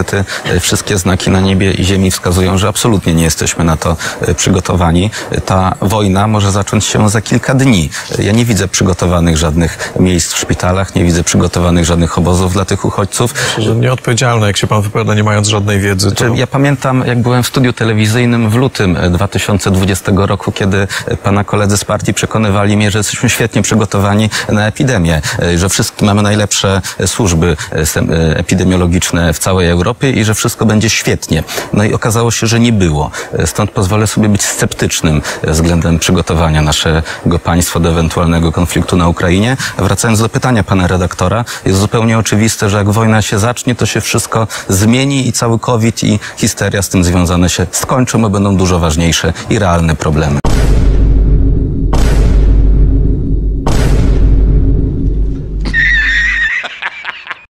niestety wszystkie znaki na niebie i ziemi wskazują, że absolutnie nie jesteśmy na to przygotowani. Ta wojna może zacząć się za kilka dni. Ja nie widzę przygotowanych żadnych miejsc w szpitalach, nie widzę przygotowanych żadnych obozów dla tych uchodźców. Myślę, że nieodpowiedzialne, jak się pan wypowiada, nie mając żadnej wiedzy. To... Ja pamiętam, jak byłem w studiu telewizyjnym w lutym 2020 roku, kiedy pana koledzy z partii przekonywali mnie, że jesteśmy świetnie przygotowani na epidemię, że mamy najlepsze służby epidemiologiczne w całej Europie i że wszystko będzie świetnie. No i okazało się, że nie było. Stąd pozwolę sobie być sceptycznym względem przygotowania naszego państwa do ewentualnego konfliktu na Ukrainie. Wracając do pytania pana redaktora, jest zupełnie oczywiste, że jak wojna się zacznie, to się wszystko zmieni i cały COVID i histeria z tym związane się skończą, bo będą dużo ważniejsze i realne problemy.